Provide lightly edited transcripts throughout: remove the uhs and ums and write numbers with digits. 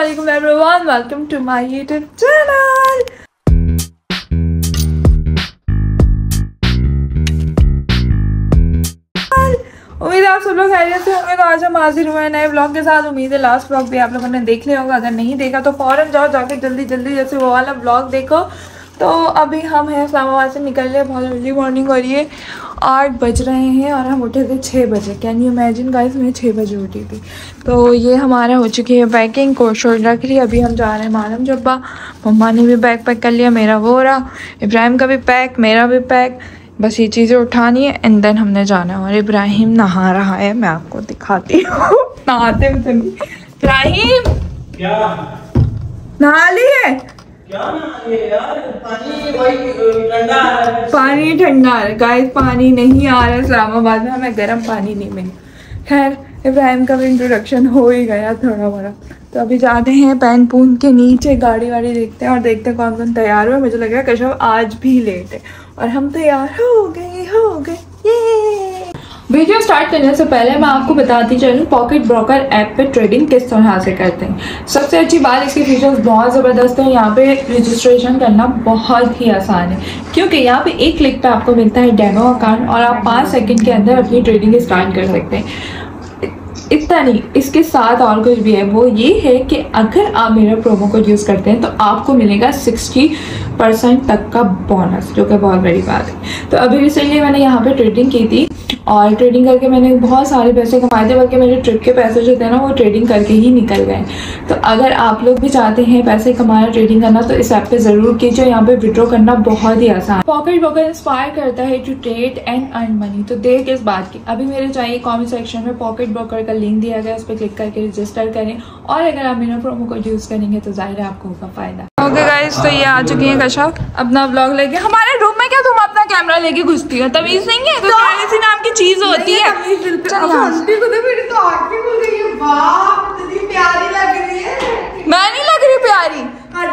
Assalamualaikum everyone, welcome to my YouTube channel. उम्मीद है आप सब लोग खैरियत से होंगे। तो आज हम हाजिर हुए हैं नए व्लॉग के साथ। उम्मीद है लास्ट व्लॉग भी आप लोगों ने देख लिया होगा। अगर नहीं देखा तो फ़ौरन जाओ, जाके जल्दी जल्दी जैसे वो वाला व्लॉग देखो। तो अभी हम हैं इस्लामाबाद से निकल रहे हैं, बहुत अर्ली मॉर्निंग हो रही है, 8 बज रहे हैं और हम उठे थे 6 बजे। कैन यू इमेजिन गाइस, मैं 6 बजे उठी थी। तो ये हमारा हो चुकी है पैकिंग, कोट शोट रख रही है। अभी हम जा रहे हैं मालम जब्बा। मम्मा ने भी बैग पैक कर लिया, मेरा वो रहा, इब्राहिम का भी पैक, मेरा भी पैक। बस ये चीज़ें उठानी है एंड देन हमने जाना है। और इब्राहिम नहा रहा है, मैं आपको दिखाती हूँ नहाते हुए। इब्राहिम क्या नहा लिए? क्या यार, पानी ठंडा आ रहा है गाइस, पानी नहीं आ रहा है इस्लामाबाद में, हमें गर्म पानी नहीं मिला। खैर इब्राहिम का भी इंट्रोडक्शन हो ही गया थोड़ा बड़ा। तो अभी जाते हैं पैन पून के नीचे, गाड़ी वाड़ी देखते हैं और देखते हैं कौन कौन तैयार हुआ। मुझे लग रहा है कश्यप आज भी लेट है और हम तैयार हो गए ये। वीडियो स्टार्ट करने से पहले मैं आपको बताती चलूँ पॉकेट ब्रोकर ऐप पे ट्रेडिंग किस तरह से करते हैं। सबसे अच्छी बात, इसके फीचर्स बहुत ज़बरदस्त हैं। यहाँ पे रजिस्ट्रेशन करना बहुत ही आसान है, क्योंकि यहाँ पे एक क्लिक पे आपको मिलता है डेमो अकाउंट और आप 5 सेकंड के अंदर अपनी ट्रेडिंग स्टार्ट कर सकते हैं। इतना नहीं, इसके साथ और कुछ भी है। वो ये है कि अगर आप मेरा प्रोमो कोड यूज़ करते हैं तो आपको मिलेगा 60% तक का बोनस, जो कि बहुत बड़ी बात है। तो अभी रिसेंटली मैंने यहाँ पे ट्रेडिंग की थी और ट्रेडिंग करके मैंने बहुत सारे पैसे कमाए थे, बल्कि मेरे ट्रिप के पैसे जो थे ना वो ट्रेडिंग करके ही निकल गए। तो अगर आप लोग भी चाहते हैं पैसे कमाना, ट्रेडिंग करना, तो इस ऐप पे ज़रूर कीजिए। यहाँ पे विड्रॉ करना बहुत ही आसान। पॉकेट ब्रोकर इंस्पायर करता है to trade and earn money. तो देर किस बात की, अभी मेरे चाहिए कॉमेंट सेक्शन में पॉकेट ब्रोकर का लिंक दिया गया, उस पर क्लिक करके रजिस्टर करें और अगर आप मेरा प्रोमो कोड यूज़ करेंगे तो जाहिर है आपको होगा फायदा। ओके गाइस, तो ये आ चुकी है कश्यप अपना व्लॉग लेके। हमारे रूम में क्या तुम अपना कैमरा लेके घुसती हो? तमीज नहीं है? तो प्राइवेसी नाम की चीज होती है। मैं नहीं लग रही प्यारी।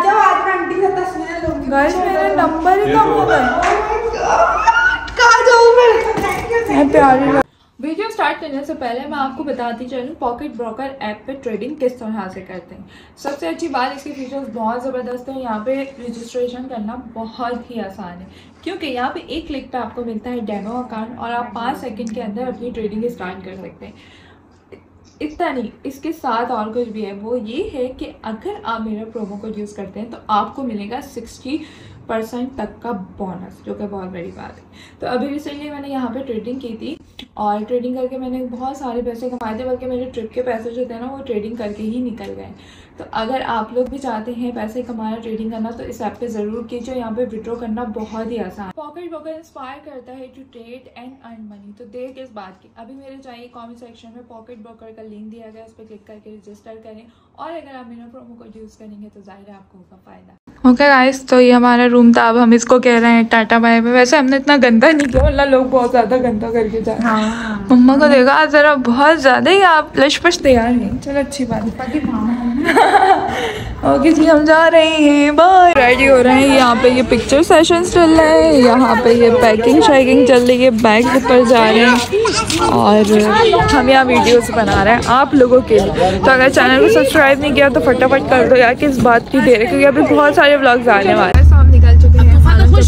गाइस मेरे नंबर ही कम हो गए। मैं प्यारी। वीडियो स्टार्ट करने से पहले मैं आपको बताती चलूँ पॉकेट ब्रोकर ऐप पे ट्रेडिंग किस तरह से करते हैं। सबसे अच्छी बात, इसके फीचर्स बहुत ज़बरदस्त हैं। यहाँ पे रजिस्ट्रेशन करना बहुत ही आसान है, क्योंकि यहाँ पे एक क्लिक पे आपको मिलता है डेमो अकाउंट और आप 5 सेकंड के अंदर अपनी ट्रेडिंग स्टार्ट कर सकते हैं। इतना नहीं, इसके साथ और कुछ भी है। वो ये है कि अगर आप मेरा प्रोमो कोड यूज़ करते हैं तो आपको मिलेगा 60% तक का बोनस, जो कि बहुत बड़ी बात है। तो अभी रिसेंटली मैंने यहाँ पे ट्रेडिंग की थी और ट्रेडिंग करके मैंने बहुत सारे पैसे कमाए थे, बल्कि मेरे ट्रिप के पैसे जो थे ना वो ट्रेडिंग करके ही निकल गए। तो अगर आप लोग भी चाहते हैं पैसे कमाना, ट्रेडिंग करना, तो इस ऐप पे ज़रूर कीजिए। यहाँ पे विड्रॉ करना बहुत ही आसान। पॉकेट ब्रोकर इंस्पायर करता है to trade and earn money. तो देर किस बात की, अभी मेरे चाहिए कॉमेंट सेक्शन में पॉकेट ब्रोकर का लिंक दिया गया, उस पर क्लिक करके रजिस्टर करें और अगर आप मेरा प्रोमो कोड यूज़ करेंगे तो जाहिर है आपको होगा फायदा। ओके गाइस, तो ये हमारा रूम था। अब हम इसको कह रहे हैं टाटा बाय बाय। वैसे हमने इतना गंदा नहीं किया, वरना लोग बहुत ज़्यादा गंदा करके जाए। हाँ। मम्मा को देखा ज़रा बहुत ज़्यादा ही आप लशपश तैयार हैं। चलो अच्छी बात है। ओके जी, हम जा रहे हैं, बाय। रेडी हो रहे हैं। यहाँ पे ये पिक्चर सेशंस चल रहे हैं, यहाँ पे ये पैकिंग शैकिंग चल रही है, बैग ऊपर जा रहे हैं और हम यहाँ वीडियोस बना रहे हैं आप लोगों के लिए। तो अगर चैनल को सब्सक्राइब नहीं किया तो फटाफट कर दो यार, किस बात की देर है, क्योंकि अभी बहुत सारे व्लॉग्स आने वाले हैं। हम निकल चुके हैं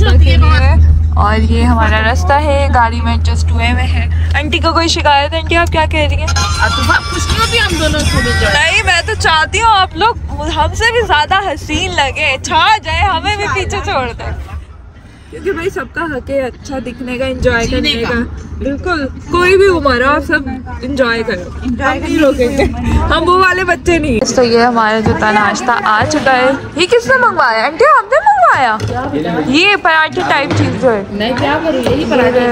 और ये हमारा रास्ता है, गाड़ी में एडजस्ट हुए हुए हैं। आंटी को कोई शिकायत? आंटी आप क्या कह रही हैं? हम दोनों नहीं, मैं तो चाहती हूँ आप लोग हमसे भी ज्यादा हसीन लगे, छा जाए, हमें भी पीछे छोड़ दें, क्योंकि भाई सबका हक है अच्छा दिखने का, एंजॉय करने का। बिल्कुल, कोई भी उम्र हो, आप सब एंजॉय करो, हम नहीं रोकेंगे, हम वो वाले बच्चे नहीं। तो ये हमारा जो था नाश्ता आ चुका है। ये किसने मंगवाया? आंटी आपने मंगवाया? ये पराठे टाइप चीज जो है, नहीं क्या करूँ, यही पराठे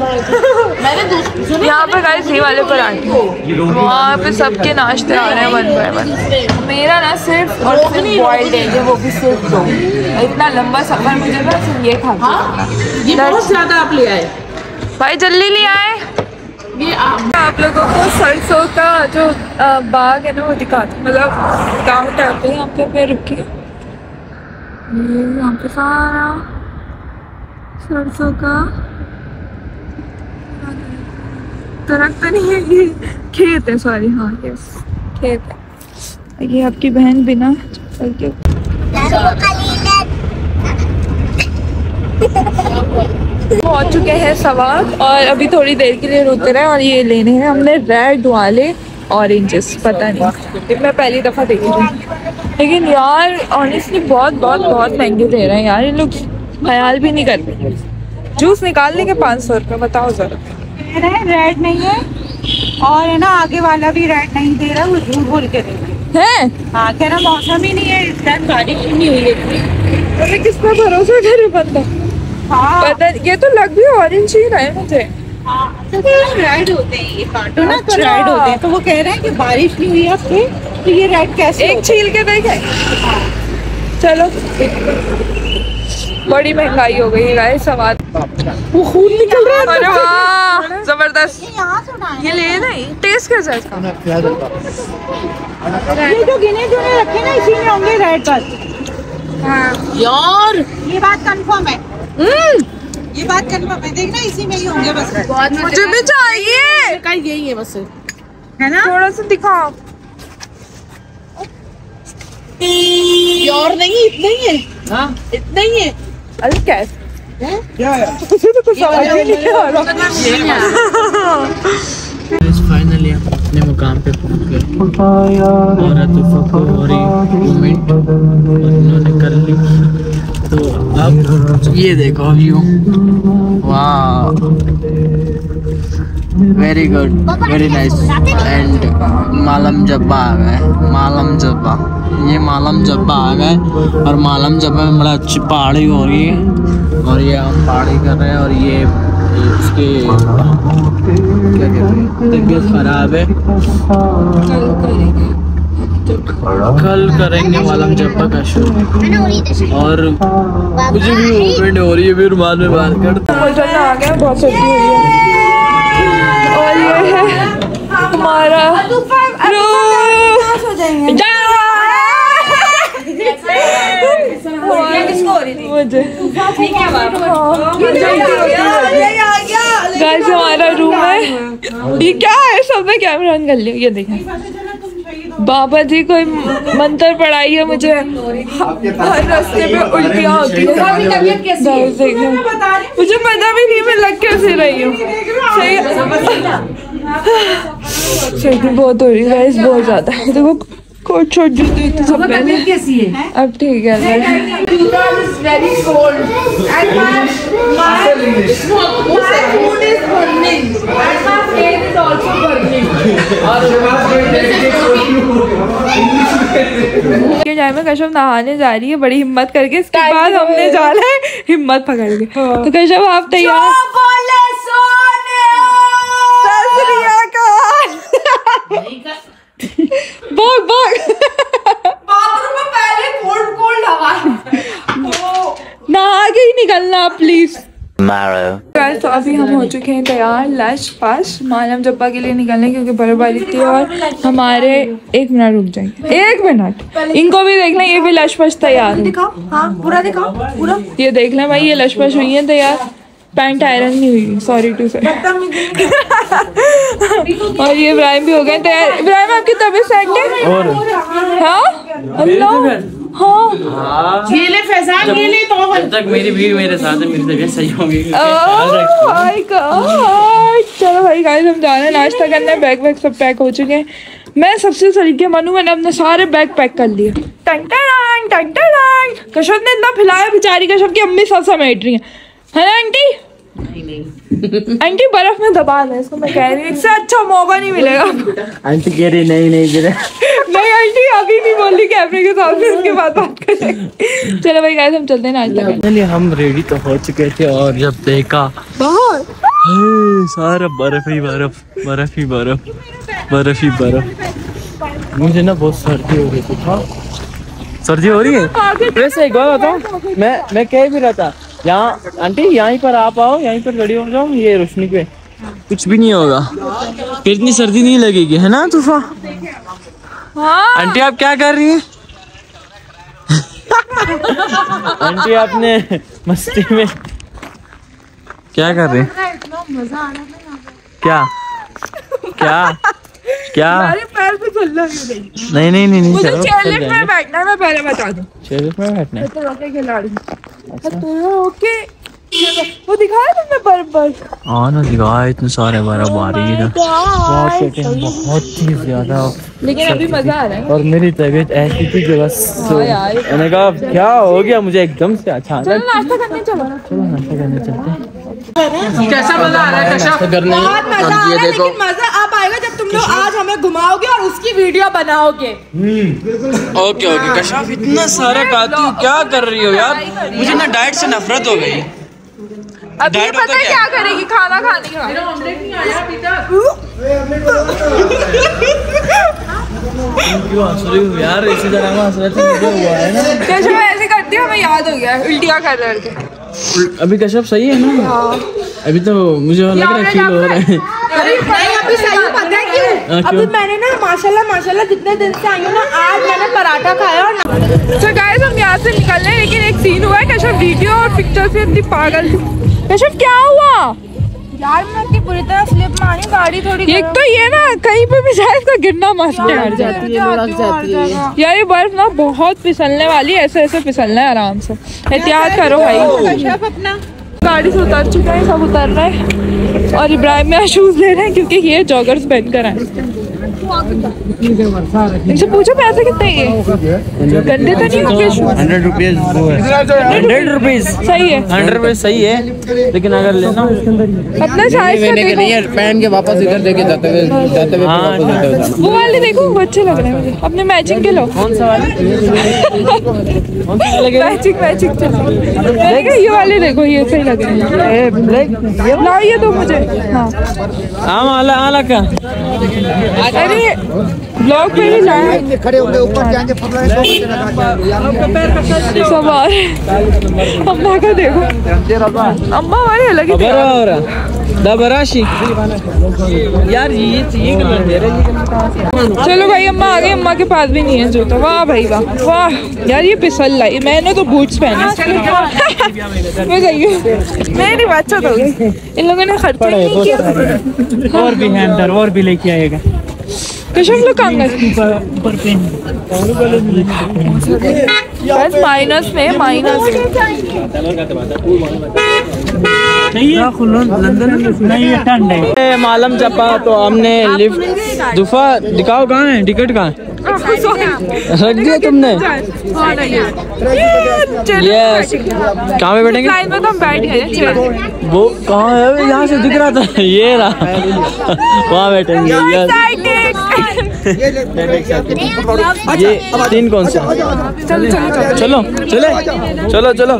यहाँ पे गाइस, ये वाले पराठे। वहाँ पे सबके नाश्ते आ रहे हैं 1 बाय 1। मेरा ना सिर्फ और सिर्फ बॉइल्ड है, वो भी सिर्फ 2। इतना लंबा सफर मुझे ना सिर्फ ये खा ये बहुत ज्यादा आप ले आए भाई, जल्दी ले आए। ये आप लोगों को सरसों का जो बाग है ना वो दिखाते, मतलब गाँव टाइप पे। यहाँ पे रुकी, यहाँ पे सारा सरसों का दरख्त नहीं है, ये खेत है, सॉरी, हाँ यस खेत है। ये आपकी बहन बिना पहुंच चुके हैं सवाक और अभी थोड़ी देर के लिए रुक रहे हैं और ये लेने हैं हमने रेड वाले ऑरेंजेस। पता नहीं, मैं पहली दफ़ा देखी थी, लेकिन यार ऑनेस्टली बहुत बहुत बहुत महंगे दे रहे हैं यार ये लोग, ख्याल भी नहीं करते। जूस निकालने के 500 रुपये, बताओ जरा। रेड नहीं है और है ना आगे वाला भी रेड नहीं दे रहा, वो झूठ बोल के दे रहा है। हाँ कह रहा मौसम ही नहीं है, इस टाइम बारिश नहीं हुई है। अरे किस पर भरोसा करे बंदा। हाँ पता, ये तो लग भी ऑरेंज ही रहा है मुझे। रेड होते हैं ये काटो ना, तो रेड होते हैं। तो वो कह रहे हैं कि बारिश नहीं हुई आपके, तो ये रेड कैसे? एक छील के देखे। चलो, बड़ी महंगाई हो गई है सवाद। वो खून निकल रहा है। अरे वाह जबरदस्त। यहाँ सुना है ये ले नहीं, टेस्ट कैसा है इसका? ये जो गिने चुने रखे ना इसी में होंगे रेड बस। यार ये बात कंफर्म है, ये बात कंफर्म है। देखना इसी में ही होंगे बस। मुझे भी चाहिए। का यही है बस, है ना? थोड़ा सा दिखाओ। यार नहीं इतना ही है। हाँ इतना ही है। अरे कैसे? मुझे तो कुछ समझ ही नहीं आ रहा। फाइनली हम अपने मुकाम पे पहुंच गए और अतुफा को हो रही मूवमेंट उन्होंने कर ली। तो अब ये देखो व्यू, वाह very good, very nice. And Malam Jabba आ गए, मालम जब्बा, ये मालम जब्बा आ गए और मालम जब्बा में बड़ा अच्छी पहाड़ी हो रही है और ये हम पहाड़ी कर रहे हैं और ये इसके क्या कहते हैं, तबीयत खराब है। कल करेंगे मालम जब्बा का शो और मुझे भी मूवमेंट हो रही है, फिर बाद में बात करते हैं। मौसम आ गया, बहुत सर्दी हो रही है और ये है हमारा गाइस हमारा रूम है। ये क्या है, सबने कैमरा ऑन कर लिया। ये देखें, बाबा जी कोई मंत्र पढ़ाई है मुझे, हर रास्ते में उल्टियाँ होती है। मुझे पता भी नहीं मैं लग कैसे रही हूँ। सर्दी बहुत हो रही है, बहुत ज्यादा। देखो कोट छोट जूते तो सब पहले कैसी है, अब ठीक है। के टाइम में कश्यप नहाने जा रही है बड़ी हिम्मत करके, इसके बाद हमने जाना है हिम्मत पकड़ के। तो कश्यप आप तैयार? भाग भाग, बाथरूम में पहले कोल्ड कोल्ड हवा, नहा के ही निकलना प्लीज। तो अभी हम हो चुके हैं तैयार लश पास मालम जब्बा के लिए निकलने, क्योंकि बर्फबारी थी और हमारे 1 मिनट रुक जाएंगे, 1 मिनट। इनको भी देख लें, ये भी लश पश तैयार है। दिखाओ, हाँ पूरा दिखाओ पूरा। ये देख लें भाई, ये लश पश हुई है तैयार, पैंट आयरन नहीं हुई, सॉरी टू से। और ये इब्राहिम भी हो गए तैयार। इब्राहिम आपकी तबीयत सेट है? और हाँ अल्लाह, हाँ ये ले फैजान, ये ले तो जब तक मेरी बीवी मेरे साथ है मेरी तबीयत सही होगी। चलो भाई गाइस हम जा रहे हैं नाश्ता करने, बैग वैग सब पैक हो चुके हैं। मैं सबसे सलीके मानू, मैंने अपने सारे बैग पैक कर लिए। कश्यप ने इतना फिलाया, बेचारी कश्यप की अम्मी सब समेट रही है ना आंटी? नहीं आंटी बर्फ में दबा दें इसको, मैं कह रही हूँ इससे अच्छा मौका नहीं मिलेगा। आंटी कह रही नहीं गिरे। नहीं आंटी अभी नहीं बोल रही कैमरे के सामने, इसके बाद बात करेंगे। चलो भाई गाइस हम चलते हैं नाश्ता करने। हम रेडी तो हो चुके थे और जब देखा बाहर सारा बर्फ ही बर्फ, बर्फ ही बर्फ, बर्फ ही बर्फ। मुझे ना बहुत सर्दी हो रही थी। हाँ सर्दी हो रही है। वैसे एक बात बताऊँ, मैं कह भी रहा था यहाँ आंटी यहीं पर आप आओ, यहीं पर खड़ी हो जाओ, ये रोशनी पे कुछ भी नहीं होगा, फिर इतनी सर्दी नहीं लगेगी, है ना तूफा? हाँ आंटी आप क्या कर रही हैं? आंटी आपने मस्ती में क्या कर रही हैं? क्या क्या क्या? मेरे पैर पे चलना क्यों नहीं? नहीं मुझे चेयरलिफ्ट में बैठना है, मैं पहले बता दूं। चेयरलिफ्ट में बैठना है? तो रोके खिलाड़ी ओके वो दिखाया तुमने बर्फ? हाँ ना दिखाया, इतने सारे बर्फ आ रही है, बहुत ही ज्यादा, लेकिन अभी मजा आ रहा है। और मेरी तबीयत ऐसी थी कि बस मैंने कहा क्या हो गया मुझे एकदम से अचानक। चलो नाश्ता करने चलो। नाश्ता करने चलते हैं। कैसा मजा आ रहा है कश्यप? बहुत मजा आ रहा है, लेकिन मजा अब आएगा जब तुम लोग आज हमें घुमाओगे और उसकी वीडियो बनाओगे। ओके कश्यप, इतना सारा खाती हूँ, क्या कर रही हो यार? मुझे ना डाइट से नफरत हो गई। अभी पता है क्या करेगी, खाना खाने का। क्यों हंस रही हो यार? इसी तरह हंस रहे थे, मुझे हुआ है ना। कैसे मैं ऐसे करती हूँ, हमें याद हो गया उल्टियाँ कर करके। अभी कश्यप सही है ना? अभी तो मुझे लग रहा है फील हो रहा है। अरे नहीं अभी सही पता है क्यों? अभी मैंने ना माशाल्लाह जितने दिन से आई हूँ ना, आज मैंने पराठा खाया और तो गाइस हम यहाँ से निकल रहे हैं, लेकिन एक सीन हुआ है। कश्यप वीडियो और पिक्चर से इतनी पागल थी। कश्यप क्या हुआ यार? मैं इतनी बुरी तरह स्लिप मारी, गाड़ी थोड़ी एक तो ये ना कहीं पे भी जाए इसका गिरना मस्त है। हट जाती है, लुढ़क जाती है। यार ये बर्फ ना बहुत फिसलने वाली है, ऐसे ऐसे फिसलना है, आराम से एहतियात करो भाई। अपना गाड़ी से उतर चुके हैं, सब उतर रहे हैं और इब्राहिम में शूज ले रहे हैं क्योंकि ये जॉगर्स पहन कर आए। इनसे पूछो पैसे कितने ये गंदे तो नहीं होंगे शूज? 100 रुपीज वो है। 100 रुपीज सही है, 100 रुपीज सही है, लेकिन अगर लेना अपना साइज का देखो। नहीं है, पहन के वापस इधर देके जाते हुए वो वाले देखो, वो अच्छे लग रहे हैं मुझे। अपने मैचिंग के लो। कौन सा वाला? मैचिंग चलो। ये वाले देखो, ये सही लग रहे हैं। लाओ ये दो मुझे। हाँ आला का अरे ब्लॉग पे ही जाए, खड़े होंगे ऊपर जाएंगे सब और अम्मा का देखो, अम्मा हमारी अलग ही दबराशी यार, ये चाहिए कलर दे रहे। चलो भाई अम्मा आ गई, अम्मा के पास भी नहीं है जूता। वाह भाई वाह वाह यार, ये फिसल लाई। मैंने तो बूट्स पहने। मैं गई हूँ, मेरी बच्चा तो इन लोगों ने खर्चा नहीं किया। और भी है अंदर, और भी लेके आएगा। कश्यप लोग कहाँ गए? माइनस में मालम चप्पा तो हमने लिफ्ट दुफा दिखाओ, कहाँ है टिकट? कहाँ है? रख दिया तुमने? यस, कहाँ पे बैठेंगे? लाइन में तो हम बैठ गए। वो कहाँ है? यहाँ से दिख रहा था, ये रहा। वहाँ बैठेंगे। ये तीन कौन सा? चलो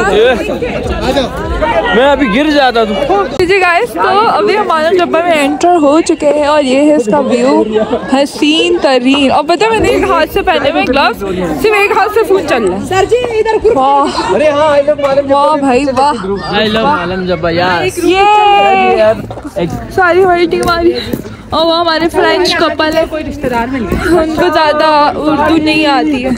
मैं अभी गिर जाता तू। जी गाइस, तो अभी हम मालम जब्बा में एंटर हो चुके हैं और ये है इसका व्यू, हसीन तरीन। और पता है मैंने एक हाथ से पहने हुए ग्लव्स, सिर्फ एक हाथ से फोन चल रहा है। सर जी इधर वाह, अरे हाँ वाह भाई वाह, आई लव मालम जब्बा यार। ये सारी हमारी टीम आ रही है और वो हमारे फ्रेंच कपल है, कोई रिश्तेदार मिल गए, उनको ज्यादा उर्दू नहीं आती है।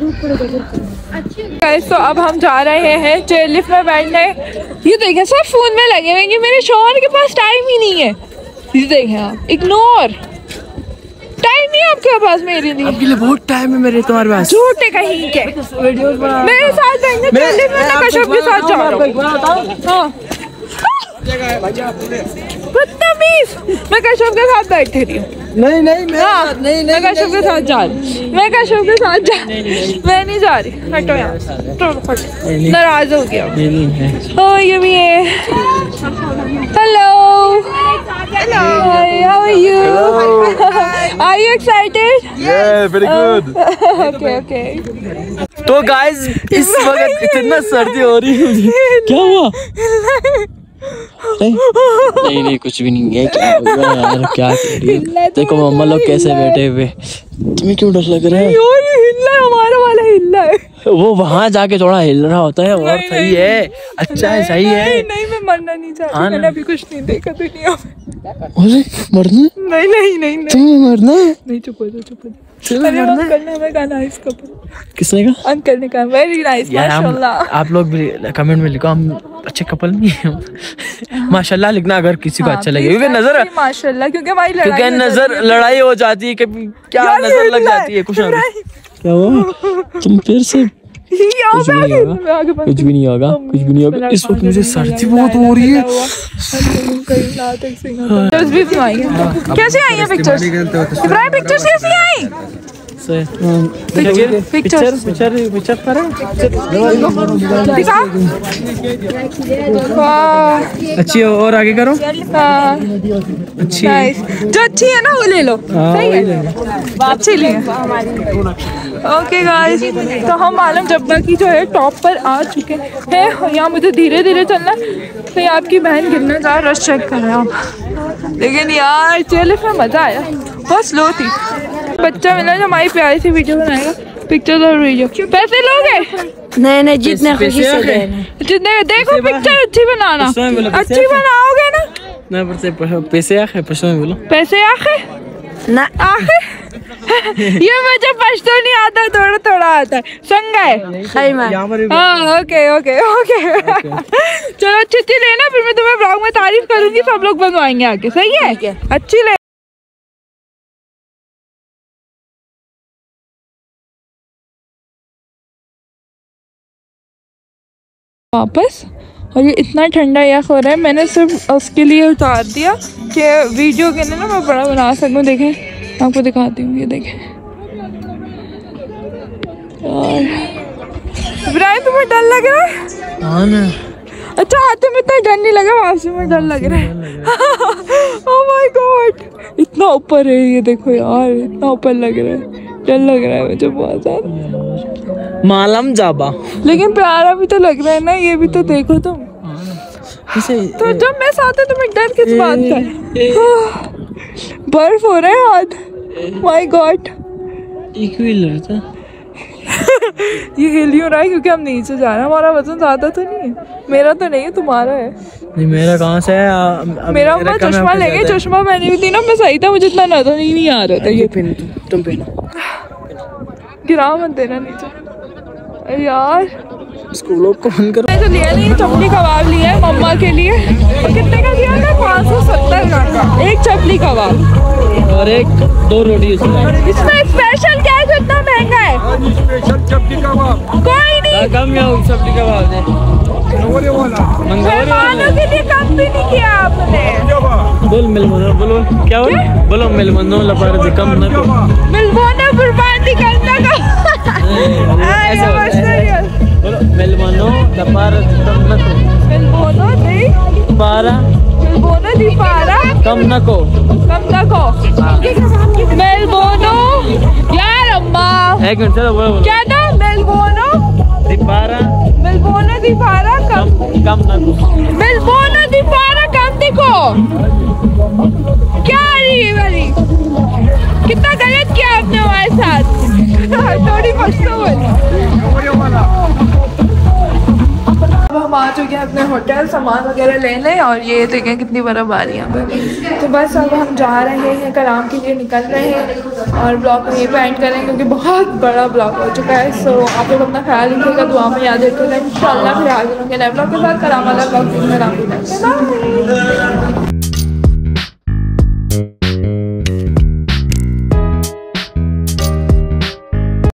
गाइस तो अब हम जा रहे हैं चेयरलिफ्ट में बैठने। ये देखें सब फोन में लगे हुए, मेरे शौहर के पास टाइम ही नहीं है। ये देखें आप, इग्नोर, टाइम नहीं है आपके पास मेरे लिए। आपके लिए बहुत टाइम है मेरे, तुम्हारे पास। झूठे कहीं के, मेरे साथ बैठने चेयरलिफ्ट में ना कश्यप के साथ जा रहा हूँ। हाँ बदतमीज, मैं कश्यप के साथ बैठी रही हूँ। नहीं मैं कश्यप के साथ जा रही, मैं कश्यप के साथ जा, मैं नहीं जा रही। हटो यहाँ, नाराज हो गया। ओ ये भी है। Hello, how are you? Are you excited? Yeah, very good. Okay. तो गाइस इस वक्त इतना सर्दी हो रही है मुझे। क्या हुआ? नहीं कुछ भी नहीं है। क्या हुआ यार, क्या कह रही है? देखो मम्मा लोग कैसे बैठे हुए। तुम्हें क्यों डर लग रहा है? हिल्ला है, हमारा वाला हिल्ला है। वो वहाँ जाके थोड़ा हिल रहा होता है और सही है, अच्छा है, सही है। नहीं मैं मरना नहीं चाहती, मैंने अभी कुछ नहीं देखा दुनिया में। अरे मरना? नहीं तुम्हें मरना है? नहीं, चुप हो जा। अंकल ने हमें कहा नाइस कपल। किसने कहा? अंकल ने कहा वेरी नाइस माशाल्लाह। आप लोग भी कमेंट में लिखो हम अच्छे कपल नहीं है। माशाल्लाह लिखना अगर किसी को अच्छा लगे, क्योंकि नजर माशाल्लाह, क्योंकि हमारी क्योंकि नजर लड़ाई हो जाती है, क्या नजर लग जाती है। कुछ क्या हुआ? तुम फिर से कुछ भी नहीं होगा, कुछ भी नहीं होगा। इस वक्त मुझे सर्दी बहुत हो रही है। कैसे आई है पिक्चर्स? इब्राहिम पिक्चर्स कैसी आई? पिक्चर अच्छी है, और आगे करो। अच्छी है, जो अच्छी है ना वो ले लो। सही है, अच्छी ले। ओके गाइस, तो हम आलम जब्बा की जो है टॉप पर आ चुके हैं। यहाँ मुझे धीरे धीरे चलना है, तो आपकी बहन गिरना जा, रश चेक कर रहे हैं आप। लेकिन यार चले फिर मज़ा आया, बहुत स्लो थी। बच्चा मिला जो हमारी प्यारी सी वीडियो बनाएगा, पिक्चर और वीडियो। पैसे लोगे? नहीं जितने खुशी से देना। जितने देखो पिक्चर अच्छी बनाना, अच्छी बनाओगे ना। पैसे आखे बोलो, पैसे आखे ना आखे। ये मुझे पश्तो नहीं आता, थोड़ा थोड़ा आता है। संगाय सही में। हाँ ओके ओके ओके। चलो अच्छी लेना, फिर मैं तुम्हें ब्लॉग में तारीफ करूंगी, सब लोग बनवाएंगे आके। सही है, अच्छी ले। वापस, और ये इतना ठंडा यख हो रहा है, मैंने सिर्फ उसके लिए उतार दिया कि वीडियो के लिए ना मैं बड़ा बना सकूं। देखें, आपको दिखाती हूँ, ये देखें। और इब्राहिम तुम्हें डर लग रहा है? हाँ ना। अच्छा हाथों में इतना डर नहीं लगा, वापसी में डर लग रहा है। ओह माय गॉड, इतना ऊपर है ये, देखो यार इतना ऊपर लग रहा है, डर लग रहा है मुझे बहुत ज्यादा। मालम जाबा, लेकिन प्यारा भी तो लग रहा है ना, ये भी तो देखो तुम। तो जब मैं साथ हूँ तुम्हें डर किस बात का? बर्फ हो रहा है हाथ, माय गॉड। ये हिल क्यों रहा है? क्योंकि हम नीचे जा रहे हैं, हमारा वजन ज्यादा तो नहीं है। मेरा तो नहीं है, तुम्हारा है। नहीं मेरा कहाँ से है? मेरा ऊपर चश्मा ले गए, चश्मा पहनी हुई थी ना मैं, सही था, मुझे इतना नजर नहीं आ रहा था। ये तुम पहनो, गिरा मत देना नीचे यार। स्कूलों को बंद करो। मैंने तो लिया नहीं, चपली कबाब लिया है मम्मा के लिए। और कितने का दिया था? 570 का एक चपली कबाब और एक 2 रोटी। इसमें स्पेशल क्या है जो इतना महंगा है? स्पेशल चपली कबाब कोई नहीं, कम में चपली कबाब दे। मेहमानों के लिए कम भी नहीं किया आपने। बोल मिलमनो, बोलो क्या बोलो मिलमनो लपार से कम ना को मिलमनो कुर्बानी करना का। बोलो मिलमनो लपार से कम ना को मिलमनो दे पारा, मिलमनो दी पारा कम ना को मिलमनो यार अम्मा। एक मिनट चलो बोलो क्या था? मिलमनो दी पारा, मिलमनो दी पारा कम ना को मिलमनो दी पारा कम देखो। क्या रही वाली, कितना गलत किया आपने हमारे साथ। थोड़ी अब हम आ चुके हैं अपने होटल, सामान वगैरह लेने, और ये देखें कितनी बर्फबारी यहाँ पे। तो बस अब हम जा रहे हैं, कलाम के लिए निकल रहे हैं, और ब्लॉग को यहीं पे एंड करेंगे क्योंकि बहुत बड़ा ब्लॉग हो चुका है। सो आप लोग अपना ख्याल रखिएगा, दुआ में याद रखिएगा। इंशाल्लाह फिर हाजिर होंगे नए ब्लॉग के साथ। कलाम वाला ब्लॉग में